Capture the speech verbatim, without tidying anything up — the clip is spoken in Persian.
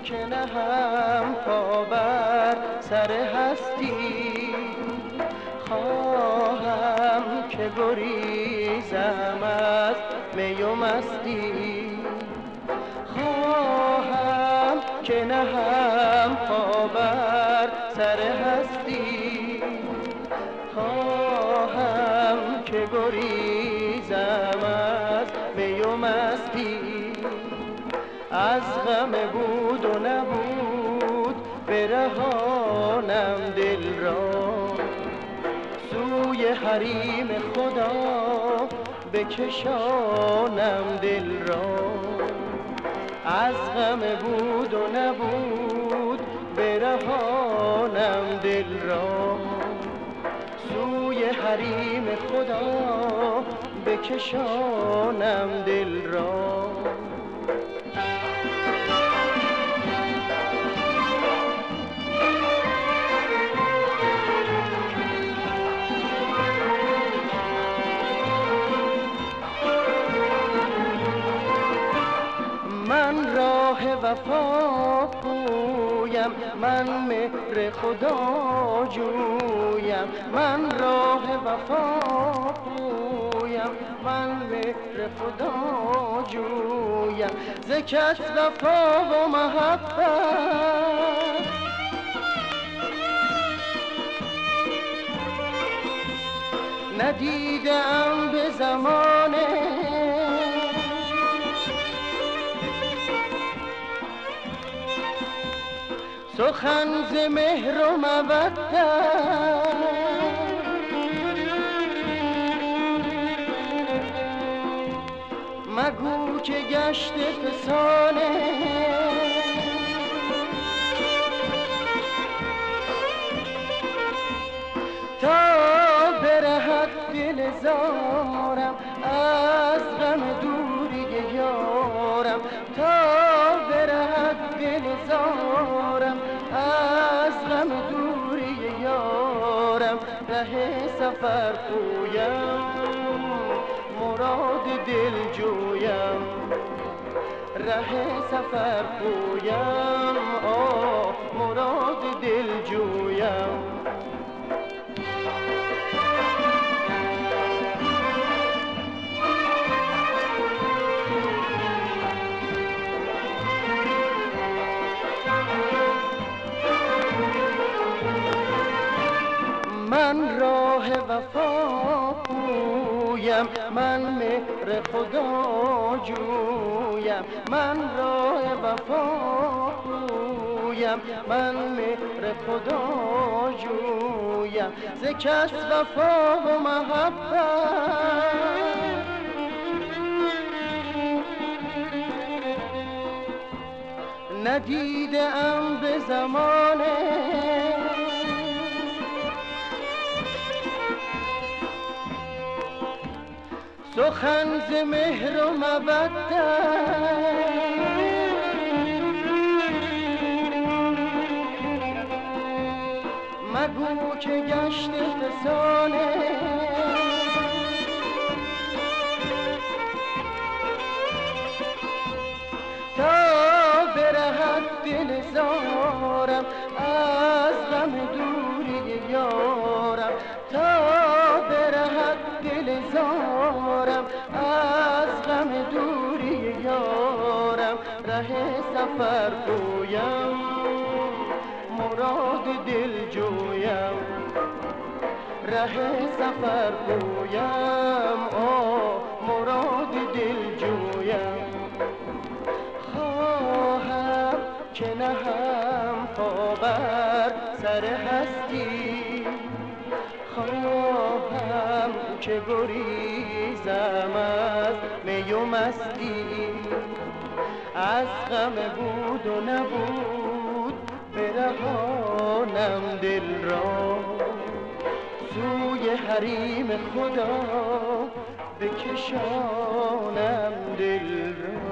که نهم پا بر سر هستی، خواهم که گریزم از می و مستی، خواهم که نهم پا بر سر هستی، خواهم که گریزم از می و مستی. از غم بود و نبود برهانم دل را، سوی حریم خدا بکشانم دل را. از غم بود و نبود برهانم دل را، سوی حریم خدا بکشانم دل را. من راه وفا پویم، من مهر خدا جویم، من راه وفا پویم، من مهر خدا جویم. ز کس وفا و محبت ندیدم به زمانه، سخن ز مهر و مودت مگو که گشت فسانه. تا برهد دل زارم از غم دوری یارم، تا برهد دل زارم از غم دوری یارم. ره سفر پویم، مراد دل جویم، ره سفر پویم، آه مراد دل جویم. من راه وفا پویم، من مهر خدا جویم، من راه وفا پویم، من مهر خدا جویم. ز کس وفا و محبت ندیدم به زمانه، سخن ز مهر و مودت مگو که گشت فسانه. تا برهد دل زارم از غم دوری یارم، تا برهد دل زارم از غم دوری یارم. ره سفر پویم، مراد دل جویم، ره سفر پویم، آه مراد دل جویم. خواهم که نهم پا بر سر هستی، خواهم که گریزم از می و مستی. از غم بود و نبود برهانم دل را، سوی حریم خدا بکشانم دل را.